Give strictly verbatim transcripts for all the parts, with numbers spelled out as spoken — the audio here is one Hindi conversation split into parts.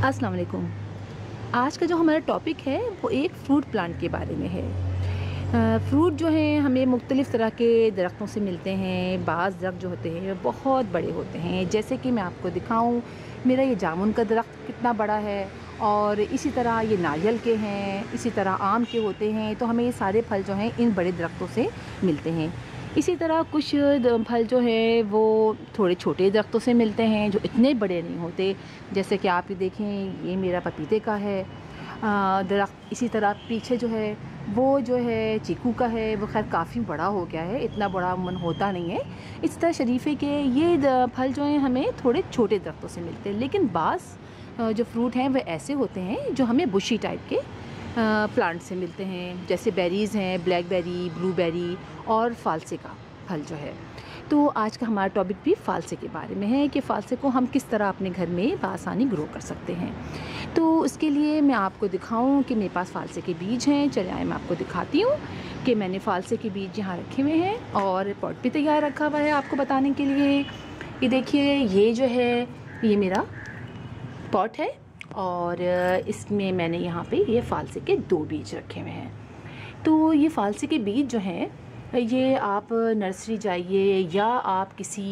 अस्सलाम वालेकुम। आज का जो हमारा टॉपिक है वो एक फ़्रूट प्लांट के बारे में है। फ़्रूट जो हैं हमें मुख्तलिफ़ तरह के दरख्तों से मिलते हैं। बाज़ दरख्त जो होते हैं बहुत बड़े होते हैं, जैसे कि मैं आपको दिखाऊं, मेरा ये जामुन का दरख्त कितना बड़ा है, और इसी तरह ये नारियल के हैं, इसी तरह आम के होते हैं। तो हमें ये सारे फल जो हैं इन बड़े दरख्तों से मिलते हैं। इसी तरह कुछ फल जो है वो थोड़े छोटे दरख्तों से मिलते हैं जो इतने बड़े नहीं होते। जैसे कि आप ये देखें, ये मेरा पपीते का है दरख्त। इसी तरह पीछे जो है वो जो है चीकू का है, वो खैर काफ़ी बड़ा हो गया है, इतना बड़ा मन होता नहीं है। इस तरह शरीफे के ये फल जो हैं हमें थोड़े छोटे दरख्तों से मिलते हैं। लेकिन बाज़ जो फ्रूट हैं वह ऐसे होते हैं जो हमें बुशी टाइप के प्लांट से मिलते हैं, जैसे बेरीज़ हैं, ब्लैकबेरी, ब्लूबेरी और फालसे का फल जो है। तो आज का हमारा टॉपिक भी फालसे के बारे में है कि फ़ालसे को हम किस तरह अपने घर में बआसानी ग्रो कर सकते हैं। तो उसके लिए मैं आपको दिखाऊं कि मेरे पास फ़ालसे के बीज हैं। चले आए, मैं आपको दिखाती हूँ कि मैंने फ़ालसे के बीज यहाँ रखे हुए हैं और पॉट भी तैयार रखा हुआ है आपको बताने के लिए। ये देखिए, ये जो है ये मेरा पॉट है और इसमें मैंने यहाँ पे ये फ़ालसे के दो बीज रखे हुए हैं। तो ये फ़ालसे के बीज जो हैं ये आप नर्सरी जाइए या आप किसी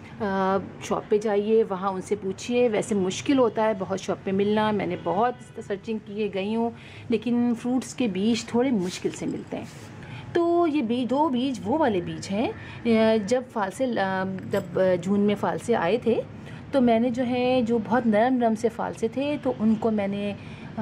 शॉप पे जाइए, वहाँ उनसे पूछिए। वैसे मुश्किल होता है बहुत शॉप पे मिलना, मैंने बहुत सर्चिंग किए गई हूँ, लेकिन फ्रूट्स के बीज थोड़े मुश्किल से मिलते हैं। तो ये बीज, दो बीज वो वाले बीज हैं जब फ़ालसे जब जून में फ़ालसे आए थे तो मैंने जो है जो बहुत नरम नरम से फ़ालसे थे तो उनको मैंने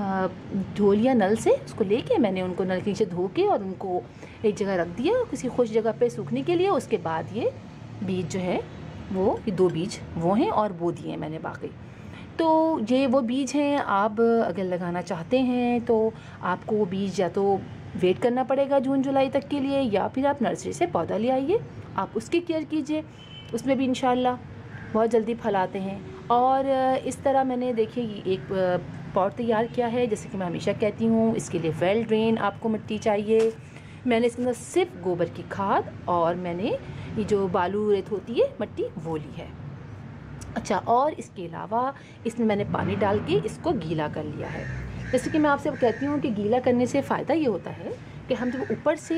धो लिया नल से, उसको लेके मैंने उनको नल के नीचे धो के और उनको एक जगह रख दिया किसी खुश जगह पे सूखने के लिए। उसके बाद ये बीज जो है वो ये दो बीज वो हैं और बो दिए मैंने बाकी। तो ये वो बीज हैं, आप अगर लगाना चाहते हैं तो आपको वो बीज या तो वेट करना पड़ेगा जून जुलाई तक के लिए, या फिर आप नर्सरी से पौधा ले आइए, आप उसकी केयर कीजिए, उसमें भी इंशाल्लाह बहुत जल्दी फल आते हैं। और इस तरह मैंने देखिए एक पॉट तैयार किया है। जैसे कि मैं हमेशा कहती हूँ, इसके लिए वेल ड्रेन आपको मिट्टी चाहिए। मैंने इसके अंदर सिर्फ गोबर की खाद और मैंने ये जो बालू रेत होती है मिट्टी वो ली है। अच्छा, और इसके अलावा इसमें मैंने पानी डाल के इसको गीला कर लिया है। जैसे कि मैं आपसे कहती हूँ कि गीला करने से फ़ायदा ये होता है कि हम जब ऊपर से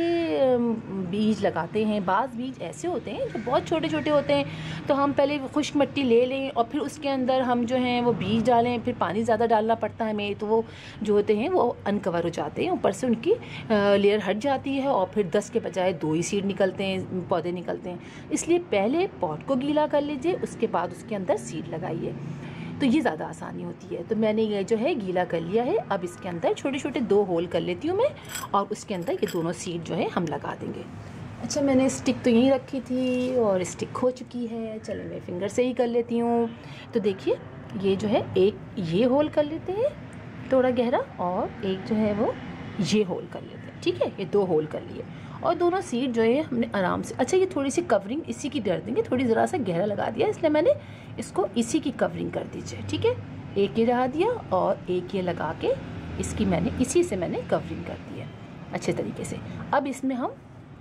बीज लगाते हैं, बाज़ बीज ऐसे होते हैं जो बहुत छोटे छोटे होते हैं, तो हम पहले खुश्क मिट्टी ले लें और फिर उसके अंदर हम जो हैं वो बीज डालें, फिर पानी ज़्यादा डालना पड़ता है हमें, तो वो जो होते हैं वो अनकवर हो जाते हैं, ऊपर से उनकी लेयर हट जाती है और फिर दस के बजाय दो ही सीड निकलते हैं, पौधे निकलते हैं। इसलिए पहले पॉट को गीला कर लीजिए, उसके बाद उसके अंदर सीड लगाइए, तो ये ज़्यादा आसानी होती है। तो मैंने ये जो है गीला कर लिया है। अब इसके अंदर छोटे छोटे दो होल कर लेती हूँ मैं और उसके अंदर ये दोनों सीड जो है हम लगा देंगे। अच्छा, मैंने स्टिक तो यहीं रखी थी और स्टिक खो चुकी है, चलो मैं फिंगर से ही कर लेती हूँ। तो देखिए, ये जो है एक ये होल कर लेते हैं थोड़ा गहरा, और एक जो है वो ये होल कर लेते हैं। ठीक है, ये दो होल कर लिए और दोनों सीड जो है हमने आराम से, अच्छा ये थोड़ी सी कवरिंग इसी की डर देंगे, थोड़ी ज़रा सा गहरा लगा दिया इसलिए मैंने इसको इसी की कवरिंग कर दीजिए। ठीक है, एक ये लगा दिया और एक ये लगा के इसकी मैंने इसी से मैंने कवरिंग कर दी है अच्छे तरीके से। अब इसमें हम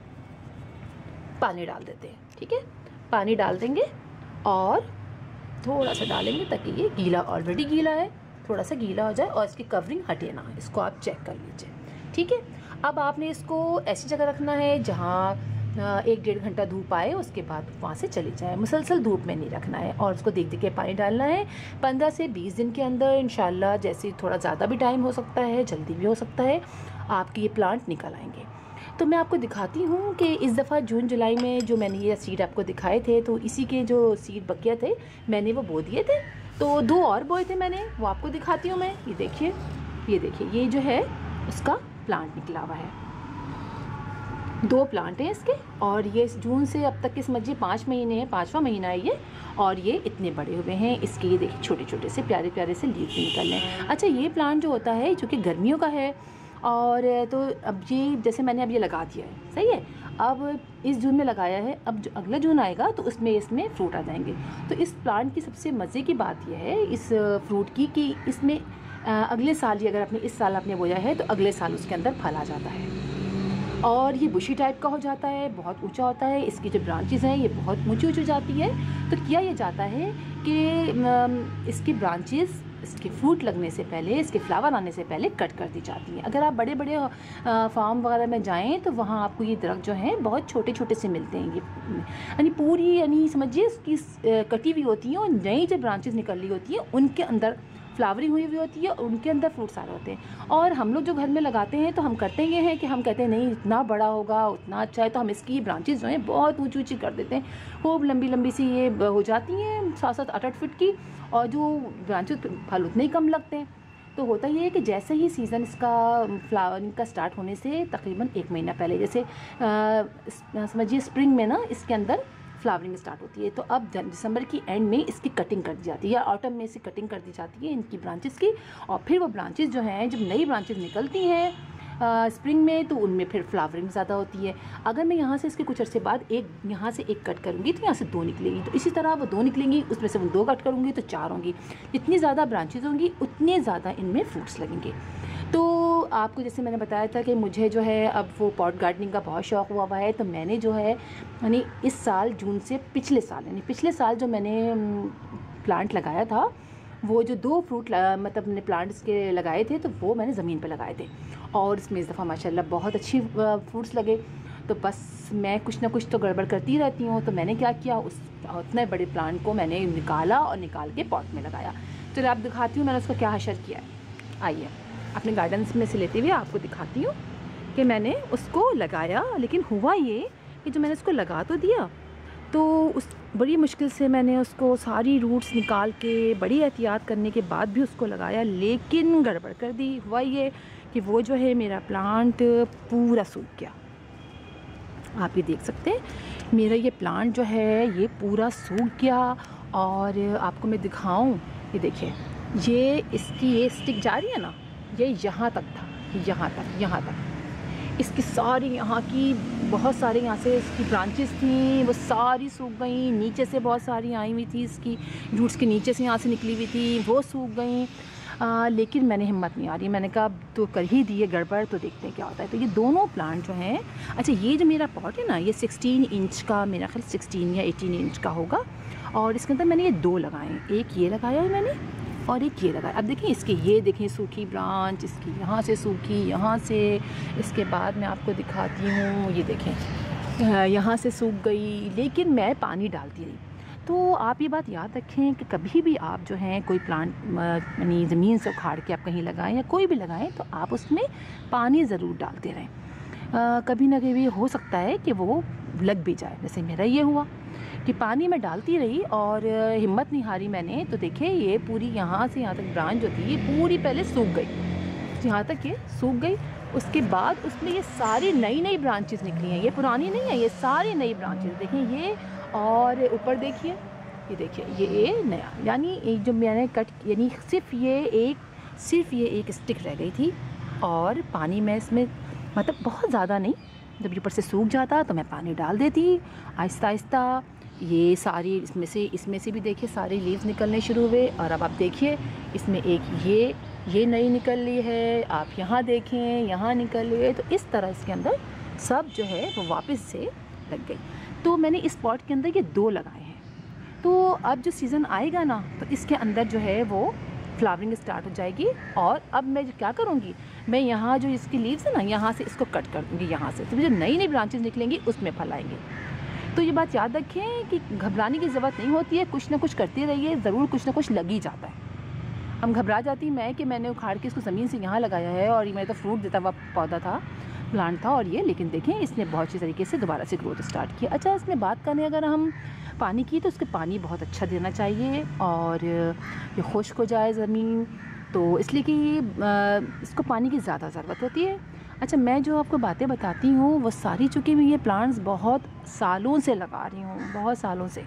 पानी डाल देते हैं। ठीक है, पानी डाल देंगे और थोड़ा सा डालेंगे ताकि ये गीला, ऑलरेडी गीला है, थोड़ा सा गीला हो जाए और इसकी कवरिंग हटे ना, इसको आप चेक कर लीजिए। ठीक है, अब आपने इसको ऐसी जगह रखना है जहाँ एक डेढ़ घंटा धूप आए, उसके बाद वहाँ से चली जाए। मुसलसल धूप में नहीं रखना है और उसको देख देख के पानी डालना है। पंद्रह से बीस दिन के अंदर इंशाल्लाह, जैसे थोड़ा ज़्यादा भी टाइम हो सकता है, जल्दी भी हो सकता है, आपके ये प्लांट निकल आएंगे। तो मैं आपको दिखाती हूँ कि इस दफ़ा जून जुलाई में जो मैंने ये सीड आपको दिखाए थे, तो इसी के जो सीड बकिया थे मैंने वो बो दिए थे। तो दो और बोए थे मैंने, वो आपको दिखाती हूँ मैं। ये देखिए, ये देखिए, ये जो है उसका प्लांट निकला हुआ है, दो प्लांट हैं इसके, और ये जून से अब तक के समझिए पाँच महीने हैं, पाँचवा महीना है ये, और ये इतने बड़े हुए हैं। इसके ये देखिए छोटे छोटे से प्यारे प्यारे से लीफ भी निकल रहे हैं। अच्छा, ये प्लांट जो होता है जो कि गर्मियों का है, और तो अब ये जैसे मैंने अब ये लगा दिया है, सही है, अब इस जून में लगाया है, अब जो अगला जून आएगा तो उसमें इसमें फ्रूट आ जाएंगे। तो इस प्लांट की सबसे मज़े की बात यह है इस फ्रूट की कि इसमें अगले साल ही, अगर आपने इस साल आपने बोया है तो अगले साल उसके अंदर फल आ जाता है और ये बुशी टाइप का हो जाता है, बहुत ऊंचा होता है। इसकी जो ब्रांचेस हैं ये बहुत ऊंची ऊंची जाती है। तो किया ये जाता है कि इसकी ब्रांचेस इसके फ्रूट लगने से पहले, इसके फ्लावर आने से पहले कट कर दी जाती हैं। अगर आप बड़े बड़े फार्म वगैरह में जाएं तो वहाँ आपको ये दरख्त जो हैं बहुत छोटे छोटे से मिलते हैं। ये यानी पूरी यानी समझिए इसकी कटी हुई होती हैं और नई जो ब्रांचेस निकल रही होती हैं उनके अंदर फ्लावरिंग हुई हुई होती है और उनके अंदर फ्रूट सारे होते हैं। और हम लोग जो घर में लगाते हैं तो हम करते ये हैं कि हम कहते हैं नहीं इतना बड़ा होगा उतना अच्छा है, तो हम इसकी ब्रांचेस जो हैं बहुत ऊंची ऊंची कर देते हैं। खूब लंबी लंबी सी ये हो जाती हैं, सात सात आठ आठ फीट की, और जो ब्रांचेस फल उतने ही कम लगते हैं। तो होता ये है कि जैसे ही सीज़न इसका फ्लावरिंग का स्टार्ट होने से तकरीबन एक महीना पहले, जैसे समझिए स्प्रिंग में ना इसके अंदर फ्लावरिंग स्टार्ट होती है, तो अब दिसंबर की एंड में इसकी कटिंग कर दी जाती है या ऑटम में इसकी कटिंग कर दी जाती है इनकी ब्रांचेस की। और फिर वो ब्रांचेस जो हैं जब नई ब्रांचेस निकलती हैं स्प्रिंग में तो उनमें फिर फ्लावरिंग ज़्यादा होती है। अगर मैं यहाँ से इसके कुछ अर्से बाद एक यहाँ से एक कट करूँगी तो यहाँ से दो निकलेगी, तो इसी तरह वो दो निकलेंगी, उसमें से वो दो कट करूँगी तो चार होंगी। जितनी ज़्यादा ब्रांचेस होंगी उतने ज़्यादा इनमें फ्रूट्स लगेंगे। तो आपको जैसे मैंने बताया था कि मुझे जो है अब वो पॉट गार्डनिंग का बहुत शौक़ हुआ हुआ है, तो मैंने जो है यानी इस साल जून से पिछले साल यानी पिछले साल जो मैंने प्लांट लगाया था वो जो दो फ्रूट मतलब मैंने प्लांट्स के लगाए थे तो वो मैंने ज़मीन पे लगाए थे और इसमें इस दफ़ा माशाल्लाह बहुत अच्छी फ्रूट्स लगे। तो बस मैं कुछ ना कुछ तो गड़बड़ करती रहती हूँ, तो मैंने क्या किया उस उतने बड़े प्लांट को मैंने निकाला और निकाल के पॉट में लगाया। चलो आप दिखाती हूँ मैंने उसको क्या हशर किया है। आइए अपने गार्डन्स में से लेते हुए आपको दिखाती हूँ कि मैंने उसको लगाया, लेकिन हुआ ये कि जो मैंने उसको लगा तो दिया तो उस बड़ी मुश्किल से मैंने उसको सारी रूट्स निकाल के बड़ी एहतियात करने के बाद भी उसको लगाया, लेकिन गड़बड़ कर दी। हुआ ये कि वो जो है मेरा प्लांट पूरा सूख गया। आप ये देख सकते हैं मेरा ये प्लांट जो है ये पूरा सूख गया। और आपको मैं दिखाऊं, ये देखिए ये इसकी ये स्टिक जा रही है ना, ये यहाँ तक था, यहाँ तक यहाँ तक इसकी सारी यहाँ की बहुत सारे यहाँ से इसकी ब्रांचेस थी वो सारी सूख गई। नीचे से बहुत सारी आई हुई थी, इसकी रूट्स के नीचे से यहाँ से निकली हुई थी वो सूख गई। आ, लेकिन मैंने हिम्मत नहीं आ रही, मैंने कहा तो कर ही दिए गड़बड़, तो देखते हैं क्या होता है। तो ये दोनों प्लांट जो हैं, अच्छा ये जो मेरा पॉट है ना ये सोलह इंच का, मेरा ख्याल सोलह या अठारह इंच का होगा, और इसके अंदर मैंने ये दो लगाए, एक ये लगाया है मैंने और एक ये लगाया। अब देखिए इसके ये देखें सूखी ब्रांच, इसकी यहाँ से सूखी, यहाँ से, इसके बाद मैं आपको दिखाती हूँ ये देखें यहाँ से सूख गई, लेकिन मैं पानी डालती रही। तो आप ये बात याद रखें कि कभी भी आप जो हैं कोई प्लांट यानी ज़मीन से उखाड़ के आप कहीं लगाएं या कोई भी लगाएं तो आप उसमें पानी ज़रूर डालते रहें। आ, कभी ना कभी हो सकता है कि वो लग भी जाए, जैसे मेरा ये हुआ कि पानी में डालती रही और हिम्मत नहीं हारी मैंने। तो देखिए ये पूरी यहाँ से यहाँ तक ब्रांच जो थी ये पूरी पहले सूख गई, यहाँ तक ये सूख गई। उसके बाद उसमें ये सारी नई नई ब्रांचेस निकली हैं, ये पुरानी नहीं है, ये सारी नई ब्रांचेस देखें ये। और ऊपर देखिए ये देखिए ये नया, यानी एक जो मैंने कट यानी सिर्फ ये एक सिर्फ ये एक स्टिक रह गई थी। और पानी में इसमें मतलब बहुत ज़्यादा नहीं, जब ऊपर से सूख जाता तो मैं पानी डाल देती आहिस्ता आहिस्ता। ये सारी इसमें से इसमें से भी देखिए सारे लीव्स निकलने शुरू हुए। और अब आप देखिए इसमें एक ये ये नई निकल ली है, आप यहाँ देखें यहाँ निकल रही है। तो इस तरह इसके अंदर सब जो है वो वापस से लग गई। तो मैंने इस पॉट के अंदर ये दो लगाए हैं। तो अब जो सीज़न आएगा ना तो इसके अंदर जो है वो फ्लावरिंग स्टार्ट हो जाएगी। और अब मैं जो क्या करूँगी, मैं यहाँ जो इसकी लीव्स है ना यहाँ से इसको कट कर दूँगी यहाँ से, तो जो नई नई ब्रांचेस निकलेंगी उसमें फल आएंगे। तो ये बात याद रखें कि घबराने की ज़रूरत नहीं होती है, कुछ ना कुछ करते रहिए, ज़रूर कुछ ना कुछ लग ही जाता है। हम घबरा जाती मैं कि मैंने उखाड़ के इसको ज़मीन से यहाँ लगाया है और ये मेरा तो फ्रूट देता हुआ पौधा था, प्लांट था, और ये लेकिन देखें इसने बहुत अच्छी तरीके से दोबारा से ग्रोथ स्टार्ट किया। अच्छा इसमें बात करें अगर हम पानी की, तो उसके पानी बहुत अच्छा देना चाहिए और ये खुश्क हो जाए ज़मीन, तो इसलिए कि इसको पानी की ज़्यादा ज़रूरत होती है। अच्छा मैं जो आपको बातें बताती हूँ वो सारी, चूँकि मैं ये प्लांट्स बहुत सालों से लगा रही हूँ, बहुत सालों से,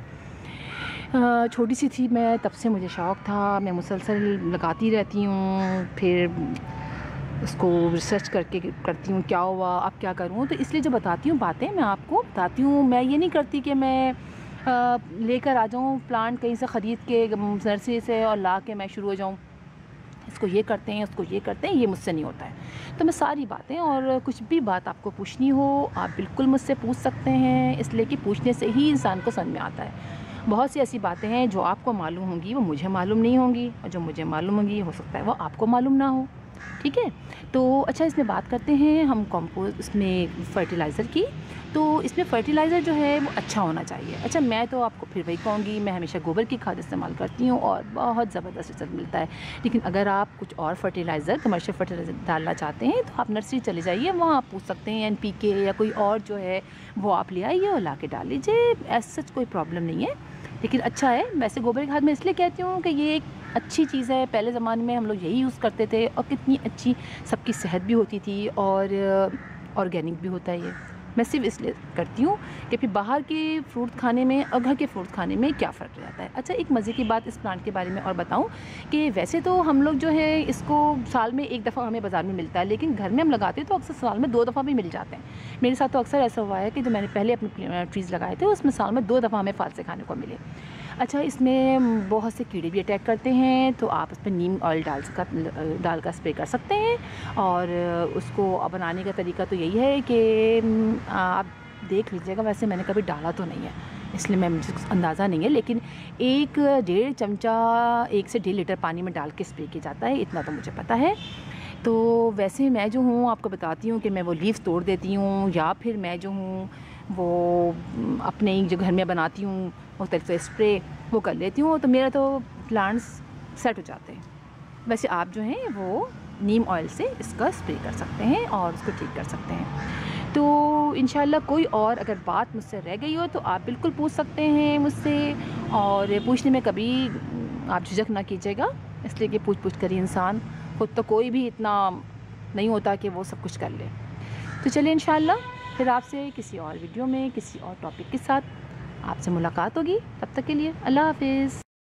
छोटी सी थी मैं तब से मुझे शौक़ था, मैं मुसलसल लगाती रहती हूँ, फिर उसको रिसर्च करके करती हूँ क्या हुआ अब क्या करूँ। तो इसलिए जो बताती हूँ बातें मैं आपको बताती हूँ, मैं ये नहीं करती कि मैं लेकर आ जाऊँ प्लांट कहीं से ख़रीद के नर्सरी से और ला के मैं शुरू हो जाऊँ इसको ये करते हैं उसको ये करते हैं, ये मुझसे नहीं होता है। तो मैं सारी बातें, और कुछ भी बात आपको पूछनी हो आप बिल्कुल मुझसे पूछ सकते हैं, इसलिए कि पूछने से ही इंसान को समझ में आता है। बहुत सी ऐसी बातें हैं जो आपको मालूम होंगी वो मुझे मालूम नहीं होंगी, और जो मुझे मालूम होंगी हो सकता है वो आपको मालूम ना हो। ठीक है, तो अच्छा इसमें बात करते हैं हम कंपोस्ट इसमें फर्टिलाइज़र की। तो इसमें फर्टिलाइज़र जो है वो अच्छा होना चाहिए। अच्छा, मैं तो आपको फिर वही कहूँगी, मैं हमेशा गोबर की खाद इस्तेमाल करती हूँ और बहुत ज़बरदस्त रिज़ल्ट मिलता है। लेकिन अगर आप कुछ और फर्टिलाइज़र, कमर्शियल फर्टिलाइज़र डालना चाहते हैं तो आप नर्सरी चले जाइए, वहाँ आप पूछ सकते हैं एन पी के या कोई और जो है वो आप ले आइए और ला के डाल लीजिए। ऐसा सच कोई प्रॉब्लम नहीं है, लेकिन अच्छा है। वैसे गोबर की खाद मैं इसलिए कहती हूँ कि ये एक अच्छी चीज़ है। पहले ज़माने में हम लोग यही यूज़ करते थे और कितनी अच्छी सबकी सेहत भी होती थी और ऑर्गेनिक भी होता है ये। मैं सिर्फ इसलिए करती हूँ कि फिर बाहर के फ्रूट खाने में और घर के फ्रूट खाने में क्या फ़र्क रहता है। अच्छा, एक मज़े की बात इस प्लांट के बारे में और बताऊँ कि वैसे तो हम लोग जो है इसको साल में एक दफ़ा हमें बाज़ार में मिलता है, लेकिन घर में हम लगाते हैं तो अक्सर साल में दो दफ़ा भी मिल जाते हैं। मेरे साथ तो अक्सर ऐसा हुआ है कि जो मैंने पहले अपने ट्रीज़ लगाए थे उसमें साल में दो दफ़ा हमें फालसे खाने को मिले। अच्छा, इसमें बहुत से कीड़े भी अटैक करते हैं, तो आप उस पर नीम ऑयल डाल सका डाल कर स्प्रे कर सकते हैं। और उसको बनाने का तरीका तो यही है कि आप देख लीजिएगा। वैसे मैंने कभी डाला तो नहीं है इसलिए मैं मुझे कुछ अंदाज़ा नहीं है, लेकिन एक डेढ़ चमचा एक से डेढ़ लीटर पानी में डाल के स्प्रे किया जाता है, इतना तो मुझे पता है। तो वैसे मैं जो हूँ आपको बताती हूँ कि मैं वो लीव्स तोड़ देती हूँ, या फिर मैं जो हूँ वो अपने जो घर में बनाती हूँ उस तरह से स्प्रे वो कर लेती हूँ, तो मेरा तो प्लांट्स सेट हो जाते हैं। वैसे आप जो हैं वो नीम ऑयल से इसका स्प्रे कर सकते हैं और उसको ठीक कर सकते हैं। तो इंशाल्लाह कोई और अगर बात मुझसे रह गई हो तो आप बिल्कुल पूछ सकते हैं मुझसे, और पूछने में कभी आप झिझक ना कीजिएगा, इसलिए कि पूछ पूछ कर ही इंसान, खुद तो कोई भी इतना नहीं होता कि वो सब कुछ कर ले। तो चलिए इंशाल्लाह फिर आपसे किसी और वीडियो में किसी और टॉपिक के साथ आपसे मुलाकात होगी। तब तक के लिए अल्लाह हाफ़िज़।